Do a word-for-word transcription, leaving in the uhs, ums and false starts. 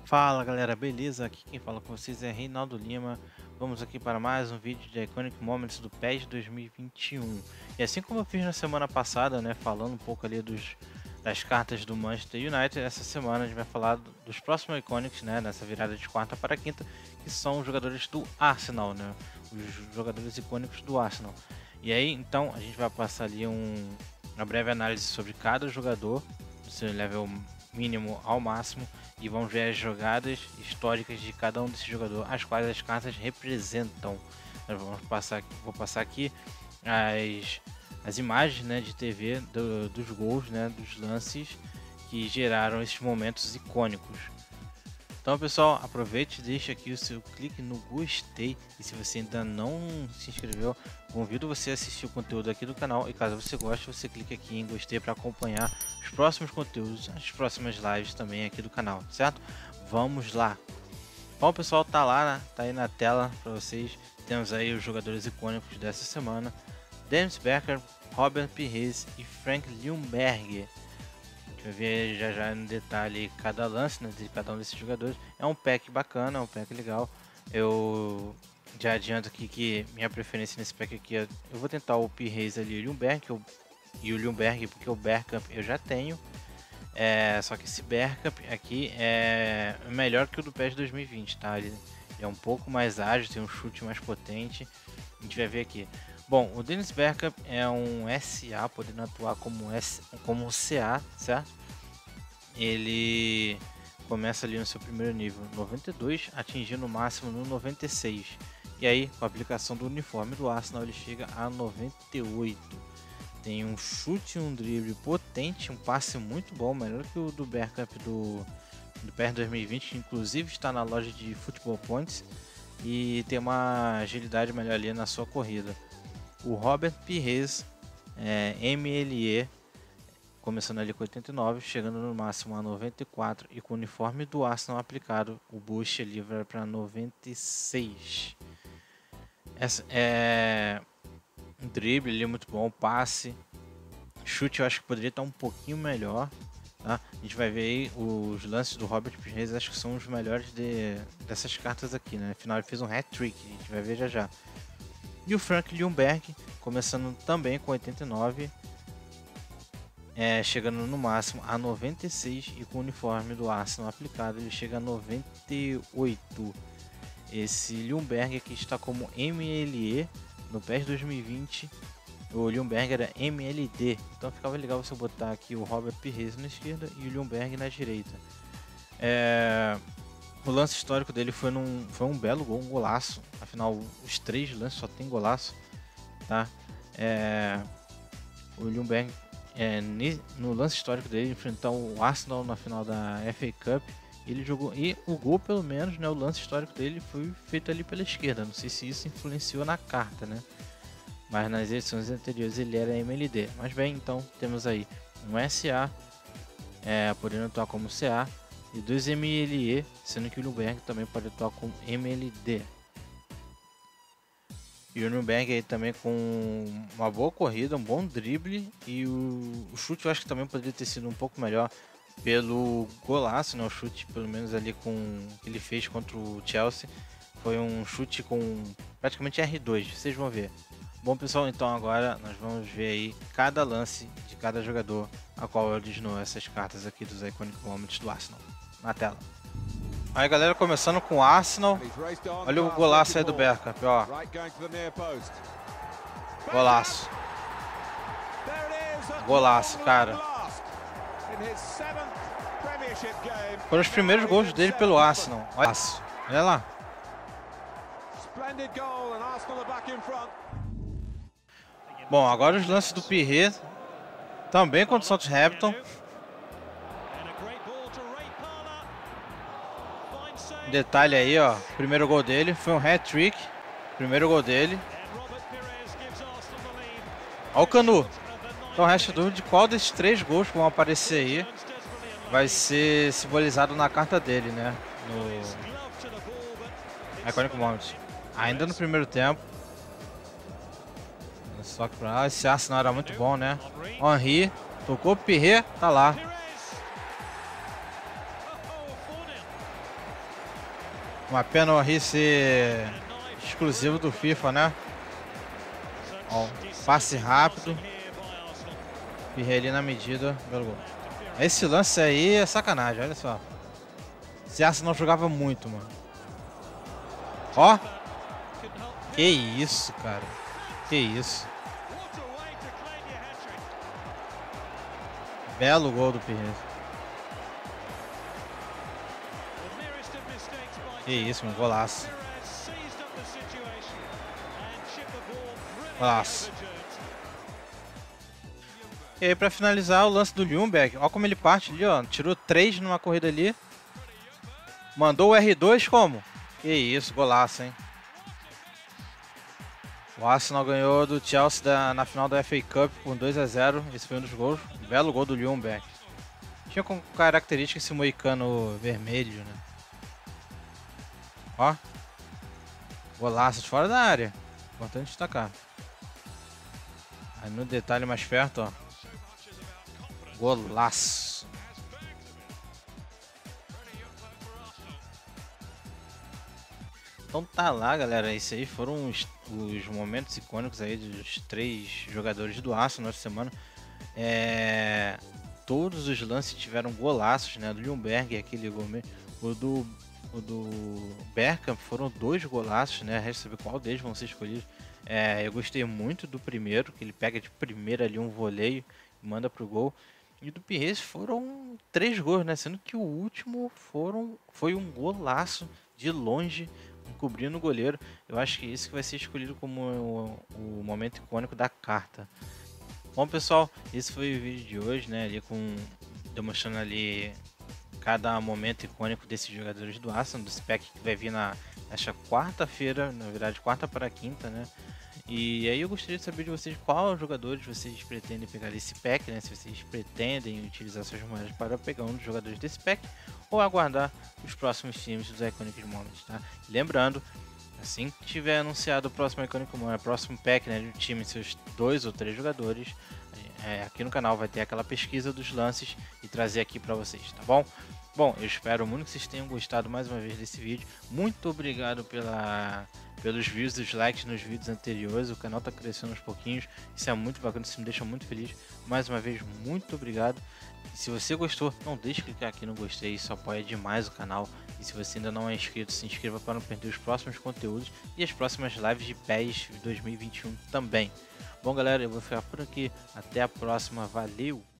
Fala galera, beleza? Aqui quem fala com vocês é Reinaldo Lima. Vamos aqui para mais um vídeo de Iconic Moments do P E S dois mil e vinte e um. E assim como eu fiz na semana passada, né, falando um pouco ali dos, das cartas do Manchester United, essa semana a gente vai falar dos próximos Iconics, né, nessa virada de quarta para quinta, que são os jogadores do Arsenal, né, os jogadores icônicos do Arsenal. E aí, então, a gente vai passar ali um, uma breve análise sobre cada jogador, do seu level mínimo ao máximo, e vamos ver as jogadas históricas de cada um desses jogadores, as quais as cartas representam. Nós vamos passar, vou passar aqui as, as imagens, né, de T V do, dos gols, né, dos lances que geraram esses momentos icônicos. Então pessoal, aproveite e deixe aqui o seu clique no gostei, e se você ainda não se inscreveu, convido você a assistir o conteúdo aqui do canal, e caso você goste, você clique aqui em gostei para acompanhar os próximos conteúdos, as próximas lives também aqui do canal, certo? Vamos lá! Bom pessoal, tá lá, tá aí na tela para vocês, temos aí os jogadores icônicos dessa semana: Dennis Bergkamp, Robert Pires e Frank Ljungberg. Vai ver já já no detalhe cada lance, né, de cada um desses jogadores. É um pack bacana, é um pack legal. Eu já adianto aqui que minha preferência nesse pack aqui é, eu vou tentar o Pires ali, o Ljungberg e o Ljungberg, porque o Bergkamp eu já tenho. É, só que esse Bergkamp aqui é melhor que o do P E S dois mil e vinte, tá? Ele é um pouco mais ágil, tem um chute mais potente. A gente vai ver aqui. Bom, o Dennis Bergkamp é um S A, podendo atuar como, S, como C A, certo? Ele começa ali no seu primeiro nível noventa e dois, atingindo o máximo no noventa e seis. E aí, com a aplicação do uniforme do Arsenal, ele chega a noventa e oito. Tem um chute e um drible potente, um passe muito bom, melhor que o do Bergkamp do, do P E S dois mil e vinte, que inclusive está na loja de Football Points, e tem uma agilidade melhor ali na sua corrida. O Robert Pires, é, M L E, começando ali com oitenta e nove, chegando no máximo a noventa e quatro, e com o uniforme do Arsenal aplicado, o boost ali vai para noventa e seis. Essa é um drible ali muito bom, passe, chute eu acho que poderia estar um pouquinho melhor, tá? A gente vai ver aí os lances do Robert Pires, acho que são os melhores de, dessas cartas aqui, né? Afinal ele fez um hat-trick, a gente vai ver já já. E o Frank Ljungberg, começando também com oitenta e nove, é, chegando no máximo a noventa e seis, e com o uniforme do Arsenal aplicado ele chega a noventa e oito. Esse Ljungberg aqui está como M L E no P E S dois mil e vinte, o Ljungberg era M L D, então ficava legal você botar aqui o Robert Pires na esquerda e o Ljungberg na direita. É... O lance histórico dele foi, num, foi um belo gol, um golaço. Afinal, os três lances só tem golaço, tá? É, o Ljungberg, é, no lance histórico dele, enfrentar o Arsenal na final da F A Cup, ele jogou, e o gol, pelo menos, né, o lance histórico dele foi feito ali pela esquerda. Não sei se isso influenciou na carta, né? Mas nas edições anteriores ele era M L D. Mas bem, então temos aí um S A, é, podendo atuar como C A, e dois M L E, sendo que o Ljungberg também pode atuar com M L D. E o Ljungberg aí também com uma boa corrida, um bom drible, e o, o chute eu acho que também poderia ter sido um pouco melhor pelo golaço, né? O chute, pelo menos ali com que ele fez contra o Chelsea, foi um chute com praticamente R dois, vocês vão ver. Bom pessoal, então agora nós vamos ver aí cada lance de cada jogador a qual originou essas cartas aqui dos Iconic Moments do Arsenal na tela. Aí galera, começando com o Arsenal, olha o golaço aí do Bergkamp, ó. Golaço. Golaço, cara. Foram os primeiros gols dele pelo Arsenal. Olha, olha lá. Bom, agora os lances do Pires, também contra o Southampton. Detalhe aí, ó, primeiro gol dele foi um hat-trick, primeiro gol dele. Olha o Canu. Então resta dúvida de qual desses três gols que vão aparecer aí vai ser simbolizado na carta dele, né, no Iconic Moments. Ainda no primeiro tempo. Só que pra esse Arsenal era muito bom, né? Henry tocou o Pires, tá lá. Uma pena o Henry ser exclusivo do FIFA, né? Ó, passe rápido. Pirelli na medida. Belo gol. Esse lance aí é sacanagem, olha só. Esse Arsenal jogava muito, mano. Ó. Que isso, cara. Que isso. Belo gol do Pirelli. Que isso, mano. Golaço. Golaço. E aí, pra finalizar, o lance do Ljungberg. Ó como ele parte ali, ó. Tirou três numa corrida ali. Mandou o R dois como? Que isso, golaço, hein? O Arsenal ganhou do Chelsea da, na final da F A Cup por dois a zero. Esse foi um dos gols. Belo gol do Ljungberg. Tinha como característica esse moicano vermelho, né? Ó. Golaço de fora da área. Importante destacar. Aí no detalhe mais perto, ó. Golaço. Então tá lá, galera. Esses aí foram os, os momentos icônicos aí dos três jogadores do Arsenal nessa semana. É, todos os lances tiveram golaços, né? Do Ljungberg, aquele gol mesmo. O do, o do Bergkamp foram dois golaços, né? Resta saber qual deles vão ser escolhidos. É, eu gostei muito do primeiro, que ele pega de primeira ali um voleio e manda pro gol. E do Pires foram três gols, né? Sendo que o último foram, foi um golaço de longe, encobrindo o goleiro. Eu acho que esse que vai ser escolhido como o, o momento icônico da carta. Bom, pessoal, esse foi o vídeo de hoje, né? Ali com demonstrando ali cada momento icônico desses jogadores do Arsenal, do pack que vai vir na nesta quarta-feira, na verdade quarta para quinta, né? E aí eu gostaria de saber de vocês quais jogadores vocês pretendem pegar desse pack, né? Se vocês pretendem utilizar suas moedas para pegar um dos jogadores desse pack ou aguardar os próximos times dos Iconic Moments, tá? Lembrando, assim que tiver anunciado o próximo Iconic Moment, o próximo pack, né, de um time, seus dois ou três jogadores, é, aqui no canal vai ter aquela pesquisa dos lances e trazer aqui para vocês, tá bom? Bom, eu espero muito que vocês tenham gostado mais uma vez desse vídeo. Muito obrigado pela, pelos views e os likes nos vídeos anteriores. O canal está crescendo aos pouquinhos. Isso é muito bacana, isso me deixa muito feliz. Mais uma vez, muito obrigado. E se você gostou, não deixe de clicar aqui no gostei, isso apoia demais o canal. E se você ainda não é inscrito, se inscreva para não perder os próximos conteúdos e as próximas lives de P E S dois mil e vinte e um também. Bom, galera, eu vou ficar por aqui. Até a próxima. Valeu!